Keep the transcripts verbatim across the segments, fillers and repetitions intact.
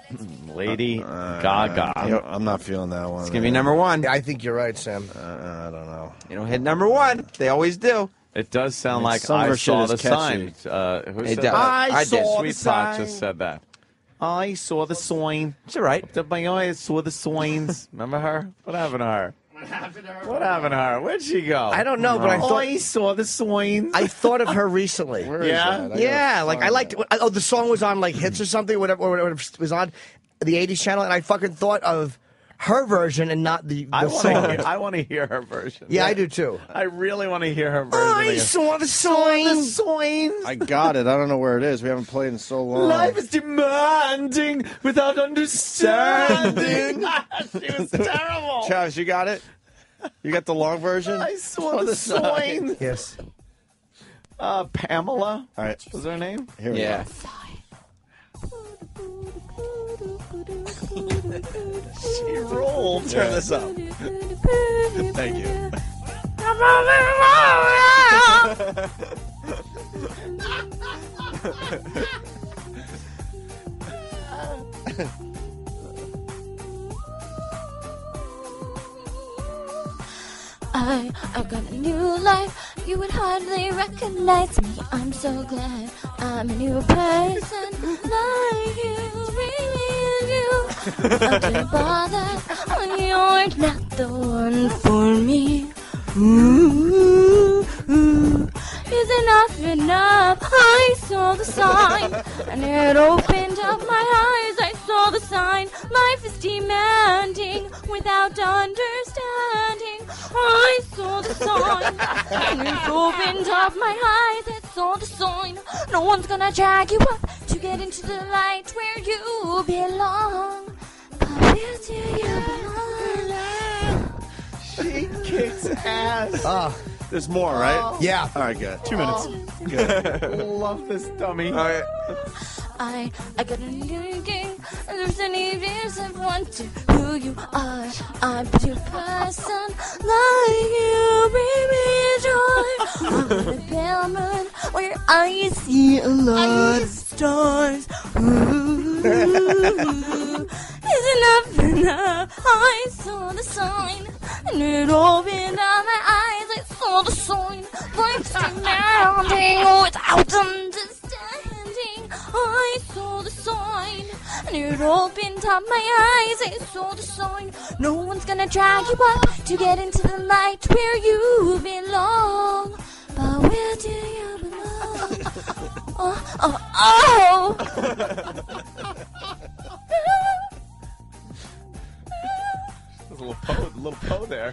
Lady Uh, Gaga. you know, I'm not feeling that one. It's going to be number one. I think you're right, Sam. Uh, I don't know. You know, hit number one. They always do. It does sound I mean, like some of I her shit saw is the catchy. sign. Uh, who It said does. that? I I did. Sweet saw the Pot sign. just said that. I saw the sign. It's all right. Up my eye, I saw the signs. Remember her? What happened to her? What happened to her? What happened to her? Where'd she go? I don't know, but I thought I saw the signs. I thought of her recently. Where is Yeah? that? I Yeah, gotta like I find liked. that. Oh, the song was on like hits or something, whatever, or whatever it was on the eighties channel, and I fucking thought of her version and not the, the I want song. to. I want to hear her version. Yeah, I do too. I really want to hear her version. I again. saw the the signs. signs. I got it. I don't know where it is. We haven't played in so long. Life is demanding without understanding. She was terrible. Travis, you got it? You got the long version? I saw the signs. Yes. Uh, Pamela All right. was her name. Here we Yeah. She rolled. Turn this up. Thank you. I, I got a new life. You would hardly recognize me. I'm so glad I'm a new person like you, really you. Don't bother when you're not the one for me. Ooh, ooh. Is enough enough? I saw the sign and it opened up my eyes. I saw the sign. Life is demanding without understanding. I saw the sign and it opened up my eyes. I saw the sign. No one's gonna drag you up to get into the light where you belong. But where do you belong? She kicks ass. Ah, There's more, right? yeah. All right, good. Two minutes. Good. Love this dummy. All right. I, I got a new game. There's any reason I want to who you are. I'm a new person like you, baby joy. I'm in a pale moon where I see a lot of stars. Ooh, is enough enough? I saw the sign and it opened up my eyes. I saw the sign. Life's demanding without understanding. I saw the sign and it opened up my eyes. I saw the sign. No one's gonna drag you up to get into the light where you belong. But where do you belong? Oh, oh, oh. There's a little Poe, little Poe there.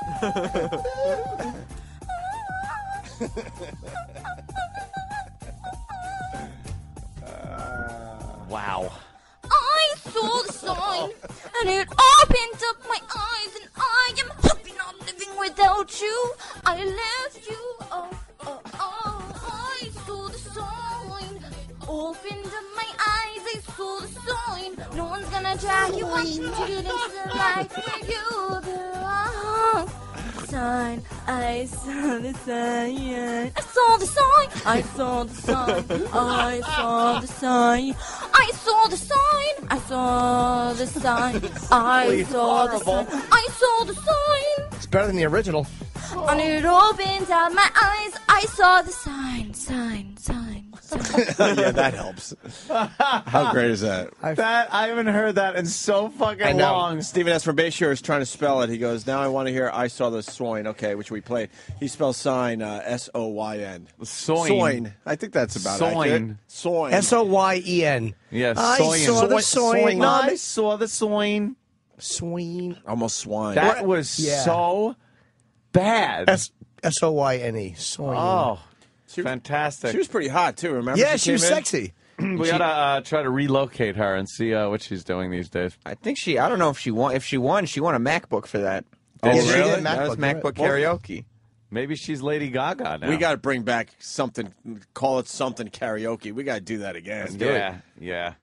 Wow. I saw the sign and it opened up my eyes, and I am happy not living without you. I left you. Oh, oh, oh. I saw the sign. Opened up my eyes. I saw the sign. No one's gonna drag you up to get into the light where you belong. Sign. I saw the sign. I saw the sign. I saw the sign. I saw the sign. I saw the sign. I saw the sign. I saw the sign. I saw the sign. It's better than the original. And it opened out my eyes. I saw the sign. Sign. Sign. Sign. Yeah, that helps. How great is that? That I haven't heard that in so fucking I know. long. Stephen S. from Bayshore is trying to spell it. He goes, now I want to hear I saw the soin. Okay, which we played. He spells sign uh, S O Y N. Soin. Soin. I think that's about Soin. accurate. Soin. S O Y E N. Yes, I soin. saw the Soin. soin. No, I saw the swing. Swing. Almost swine. That was Yeah. so bad. S S O Y N E. Swing. Oh, She was- fantastic. She was pretty hot, too, remember? yeah, she was came in? sexy. we gotta uh, try to relocate her and see uh, what she's doing these days. I think she. I don't know if she won. If she won, she won a MacBook for that. Oh, Yeah, she really? did That was MacBook, MacBook right. karaoke. Maybe she's Lady Gaga now. We got to bring back something, call it something karaoke. We got to do that again. yeah, yeah.